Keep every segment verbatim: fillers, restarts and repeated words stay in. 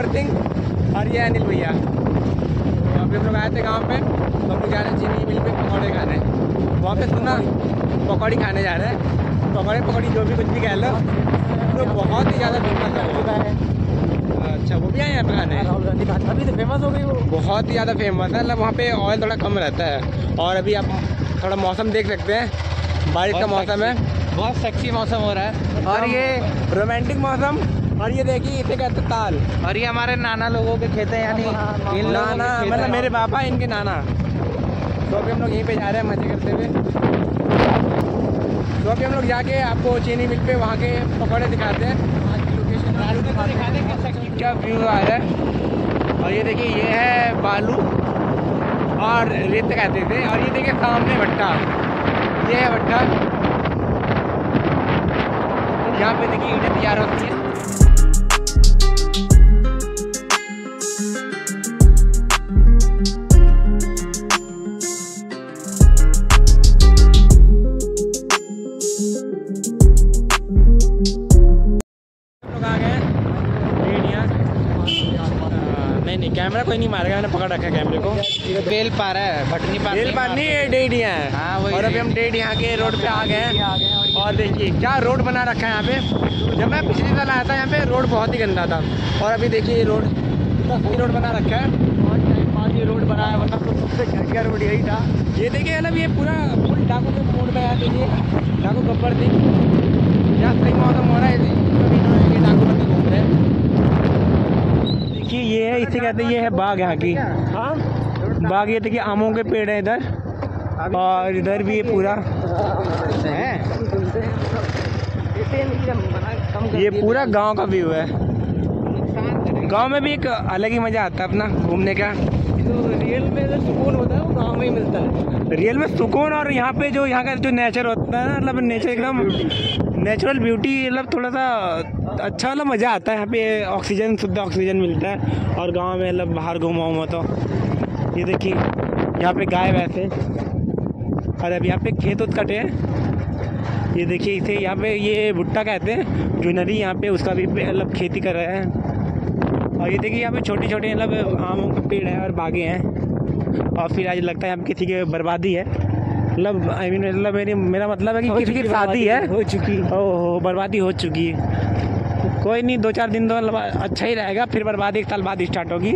गब्बर सिंह और ये अनिल भैया। तो अभी हम लोग आए थे गांव पे, तो हम लोग जा रहे हैं चीनी मिल पे पकौड़े खाने। वहाँ पे सुना पकौड़ी खाने जा रहे हैं, पकौड़े पकौड़ी जो भी कुछ भी कह लो, तो बहुत ही ज़्यादा फेमस है चुका है। अच्छा, वो भी आए यहाँ पे खाने? राहुल गांधी अभी तो फेमस हो गई वो, बहुत ही ज़्यादा फेमस है। मतलब वहाँ पे ऑयल थोड़ा कम रहता है। और अभी आप थोड़ा मौसम देख सकते हैं, बारिश का मौसम है, बहुत सेक्सी मौसम हो रहा है और ये रोमांटिक मौसम। और ये देखिए इसे कहते ताल। और ये हमारे नाना लोगों के खेत हैं, यानी इन नाना मतलब मेरे पापा इनके नाना। तो अभी हम लोग यहीं पे जा रहे हैं मजे करते हुए। तो अभी हम लोग जाके आपको चीनी मिल पे वहाँ के पकौड़े दिखाते हैं, वहाँ की लोकेशन दिखाते हैं क्या व्यू आ रहा है। और ये देखिए ये है बालू और रेत कहते थे। और ये देखिए सामने भट्टा, ये है भट्टा, यहाँ पे देखिए ईंटें तैयार होती है। नहीं नहीं कैमरा कोई नहीं मारेगा, मैंने पकड़ रखा है कैमरे को। बेल पार है, भटनी पार, बेल पार नहीं है, डेढ़ियाँ हैं। हाँ, और अभी हम डेढ़ियाँ के रोड पे आ गए हैं। और देखिए क्या रोड बना रखा है यहाँ पे। जब मैं पिछले साल आया था यहाँ पे रोड बहुत ही गंदा था, और अभी देखिए ये रोड इतना सही रोड बना रखा है। और टाइम ये रोड बनाया, वरना तो सबसे घटिया रोड यही था। ये देखिए मतलब ये पूरा फुल डाकू के मोड़ पे है। देखिए डाकू गब्बर सिंह, यहाँ सही मौसम हो रहा है, ये डाकू बंदे घूम रहे हैं। देखिए ये है, इसे कहते हैं, ये है बाग यहाँ की। हाँ बाग, ये देखिए आमों के पेड़ है इधर, और इधर भी ये पूरा है। ये पूरा गांव का व्यू है। गांव में भी एक अलग ही मजा आता है अपना घूमने का। तो रियल में जो सुकून होता है वो गांव में ही मिलता है, रियल में सुकून। और यहाँ पे जो यहाँ का जो नेचर होता है ना, मतलब नेचर एकदम नेचुरल ब्यूटी, मतलब थोड़ा सा अच्छा वाला मज़ा आता है। यहाँ पे ऑक्सीजन, शुद्ध ऑक्सीजन मिलता है। और गांव में मतलब बाहर घूमा हुआ तो ये देखिए यहाँ पे गाय वैसे, और अब यहाँ पे खेत उत कटे हैं। ये देखिए इसे यहाँ पे ये भुट्टा कहते हैं, जो नदी यहाँ पे उसका भी मतलब खेती कर रहे हैं। और ये देखिए यहाँ पे छोटे छोटे मतलब आमों के पेड़ हैं और बागें हैं। और फिर आज लगता है यहाँ पे किसी की बर्बादी है, मतलब आई मीन मतलब मेरी मेरा मतलब है कि किसी की शादी है हो चुकी, ओहो बर्बादी हो चुकी है। कोई नहीं, दो चार दिन तो मतलब अच्छा ही रहेगा, फिर बर्बादी एक साल बाद स्टार्ट होगी।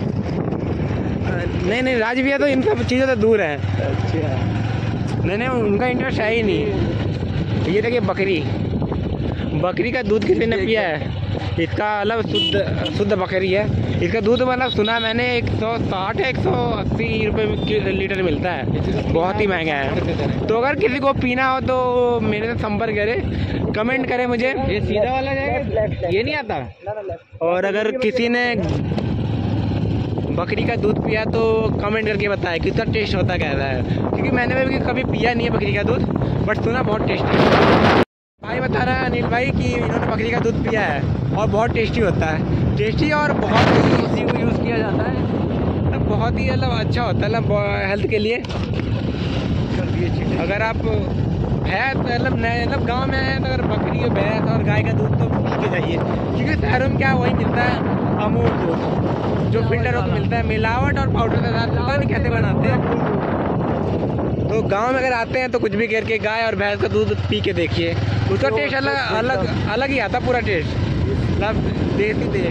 नहीं नहीं राज भैया तो इन सब चीज़ों से दूर है। अच्छा नहीं नहीं उनका इंटरेस्ट है ही नहीं। ये देखिए बकरी, बकरी का दूध किसी ने पिया है? इसका मतलब शुद्ध शुद्ध बकरी है। इसका दूध मतलब सुना मैंने एक सौ साठ एक सौ अस्सी रुपये लीटर मिलता है, बहुत ही महंगा है। तो अगर किसी को पीना हो तो मेरे से संपर्क करे, कमेंट करे मुझे। ये सीधा वाला जाएगा, ये नहीं आता। और अगर किसी ने बकरी का दूध पिया तो कमेंट करके बताए कितना टेस्ट होता कैसा है, क्योंकि मैंने भी कभी पिया नहीं है बकरी का दूध, बट सुना बहुत टेस्टी है। भाई बता रहा है अनिल भाई कि इन्होंने बकरी का दूध पिया है और बहुत टेस्टी होता है, टेस्टी और बहुत ही यूज़ किया जाता है, तो बहुत ही मतलब अच्छा होता है मतलब हेल्थ के लिए। अगर आप भैंस मतलब नए मतलब गांव में है तो अगर बकरी भैंस और गाय का दूध तो पी के जाइए, क्योंकि शहरों में क्या वही मिलता है अमूल दूध, जो फिल्टर होकर मिलता है, मिलावट और पाउडर के साथ पता नहीं कैसे बनाते हैं। तो गांव में अगर आते हैं तो कुछ भी करके गाय और भैंस का दूध पी के देखिए, उसका टेस्ट अलग अलग अलग ही आता, पूरा टेस्ट मतलब देसी दे।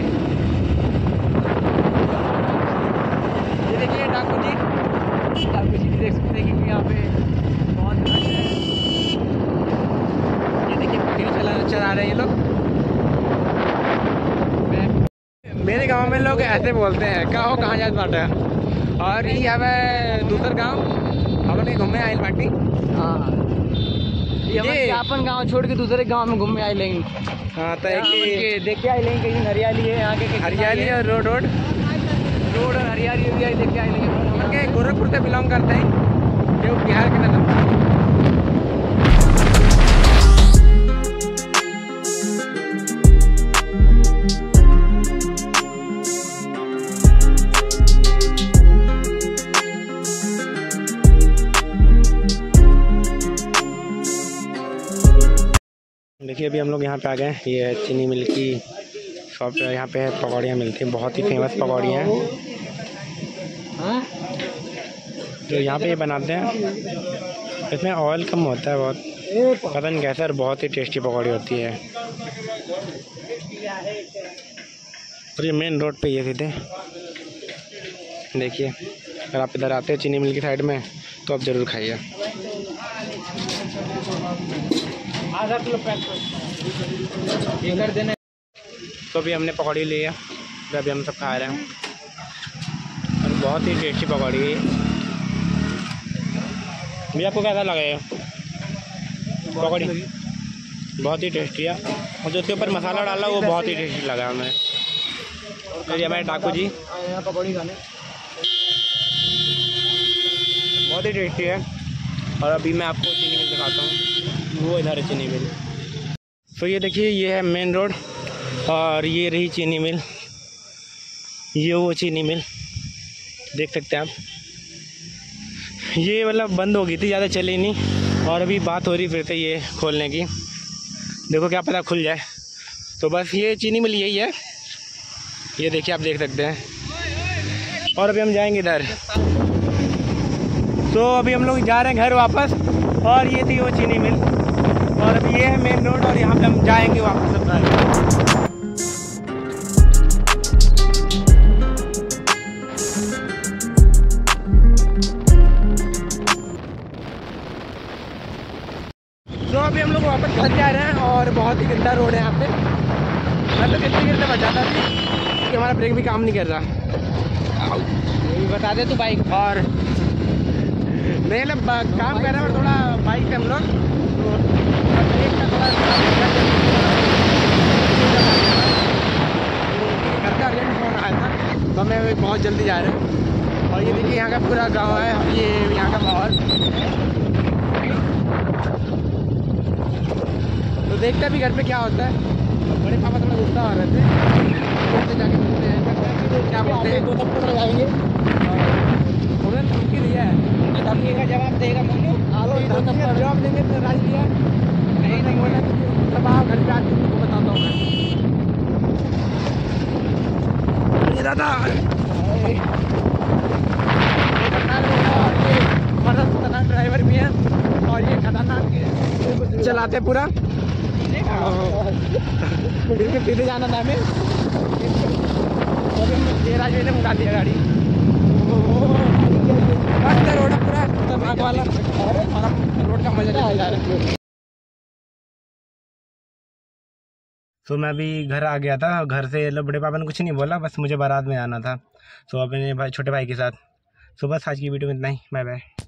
ये देखिए डाकू जी, डाकू जी देख सकते हैं कि यहाँ पे बहुत घास है। ये देखिए बकरी चला चला रहे हैं ये लोग। मेरे गांव में लोग ऐसे बोलते हैं, कहो कहाँ जात बाटा, और ये हमें दूसरा गांव हमने घूमे आयल बाटी। हाँ ये अपन गांव छोड़ के दूसरे गांव में घूमने आए लेंगे। हाँ तो देख के आए लेंगे, कहीं हरियाली है यहाँ के, हरियाली और रोड रोड रोड और हरियाली भी देख के आए लेंगे। गोरखपुर से बिलोंग करते हैं, जो बिहार के नजर। देखिए अभी हम लोग यहाँ पे आ गए, ये है चीनी मिल की शॉप है, यहाँ पे पकौड़ियाँ मिलती हैं, बहुत ही फेमस पकौड़ियाँ हैं जो यहाँ पे ये बनाते हैं। इसमें ऑयल कम होता है बहुत, पता नहीं कैसा, और बहुत ही टेस्टी पकौड़ी होती है। और ये मेन रोड पे ये सीधे देखिए, अगर आप इधर आते हैं चीनी मिल की साइड में तो आप ज़रूर खाइए। आधा किलो पैक कर देना। तो अभी हमने पकौड़ी ली है, तो अभी हम सब खा रहे हैं और बहुत ही टेस्टी पकौड़ी है। भैया आपको कैसा लगा ये पकौड़ी? बहुत ही टेस्टी है, और जो उसके ऊपर मसाला डाला वो बहुत ही टेस्टी लगा हमें। तो ये हमारे ठाकुर जी पकौड़ी खाने बहुत ही टेस्टी है। और अभी मैं आपको चीनी मिल दिखाता हूँ, वो इधर है चीनी मिल। तो ये देखिए, ये है मेन रोड और ये रही चीनी मिल, ये वो चीनी मिल देख सकते हैं आप। ये मतलब बंद हो गई थी, ज़्यादा चली नहीं, और अभी बात हो रही फिर से ये खोलने की। देखो क्या पता खुल जाए। तो बस ये चीनी मिल यही है, ये देखिए आप देख सकते हैं। और अभी हम जाएंगे इधर। तो अभी हम लोग जा रहे हैं घर वापस, और ये थी वो चीनी मिल, और अभी ये है मेन रोड, और यहाँ पे हम जाएंगे वापस अपना। तो अभी हम लोग वापस घर जा रहे हैं, और बहुत ही गंदा रोड है यहाँ पे। मैं तो गिरते गिरते बचाता था कि हमारा ब्रेक भी काम नहीं कर रहा। ये बता दे तू बाइक, और नहीं मतलब काम कर रहा है, और थोड़ा बाइक पे हम लोग ब्रेक का थोड़ा घर का अर्जेंट फोन आया था, तो हमें बहुत जल्दी जा रहे हैं। और ये देखिए यहाँ का पूरा गांव है, ये यहाँ का माहौल। तो देखते हैं अभी घर पे क्या होता है। बड़े पापा थोड़ा गुस्सा आ रहे थे, जाके मिलते हैं क्या बोलते हैं, दो थप्पड़ लगाएंगे। उन्होंने धमकी दिया है, धमकी का जवाब देगा मम्मी, धमकी का जवाब देंगे तो राज दिया नहीं नहीं बोला। तब आप घर पे आके तुमको बताता हूँ मैं। दादा खतरनाक ड्राइवर भी है, और ये खतरनाक चलाते पूरा, बिल्कुल सीधे जाना था हमें। तेरा जो ने मुड़ा दिया गाड़ी, रोड पूरा खतरनाक वाला, रोड का मजा ले जा रहा है। तो मैं अभी घर आ गया था, घर से बड़े पापा ने कुछ नहीं बोला, बस मुझे बारात में आना था, तो अपने भाई छोटे भाई के साथ। तो बस आज की वीडियो में इतना ही, बाय बाय।